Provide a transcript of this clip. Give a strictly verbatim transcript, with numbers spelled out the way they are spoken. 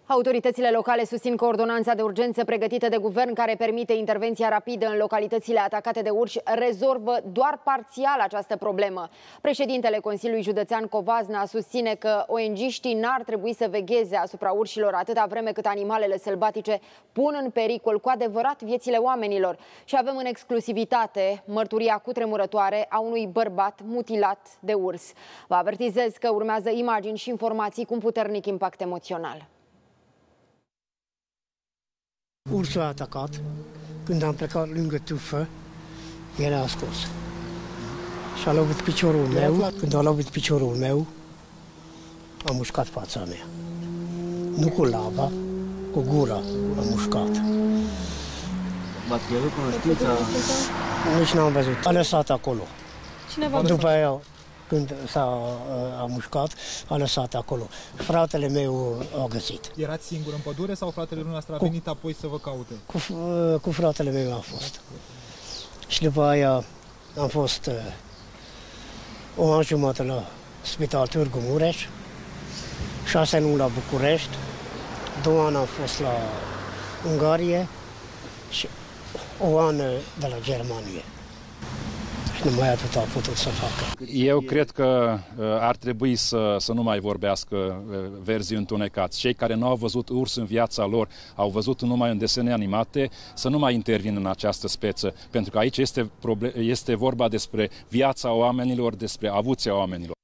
Autoritățile locale susțin că ordonanța de urgență pregătită de guvern, care permite intervenția rapidă în localitățile atacate de urși, rezolvă doar parțial această problemă. Președintele Consiliului Județean Covasna susține că O N G-știi n-ar trebui să vegheze asupra urșilor atâta vreme cât animalele sălbatice pun în pericol cu adevărat viețile oamenilor. Și avem în exclusivitate mărturia cutremurătoare a unui bărbat mutilat de urs. Vă avertizez că urmează imagini și informații cu un puternic impact emoțional. Ursul a atacat. Când am plecat lângă tufă, era scos. Și a lovit piciorul meu. Când a lovit piciorul meu, a mușcat fața mea. Nu cu lava, cu gura a mușcat. V-ați pierdut cunoștința? Nici n-am văzut. A lăsat acolo. Cineva După aia, când s-a a mușcat, a lăsat acolo. Fratele meu a găsit. Erați singur în pădure sau fratele dumneavoastră a Cu, venit apoi să vă caute? Cu, cu fratele meu a fost. Și după aia am fost uh, o an jumătate la Spital Târgu Mureș, șase luni la București, două ani am fost la Ungarie și o an de la Germania. Și numai atât a putut să facă. Eu cred că ar trebui să, să nu mai vorbească verzii întunecați. Cei care nu au văzut urs în viața lor, au văzut numai în desene animate, să nu mai intervină în această speță, pentru că aici este, este vorba despre viața oamenilor, despre avuția oamenilor.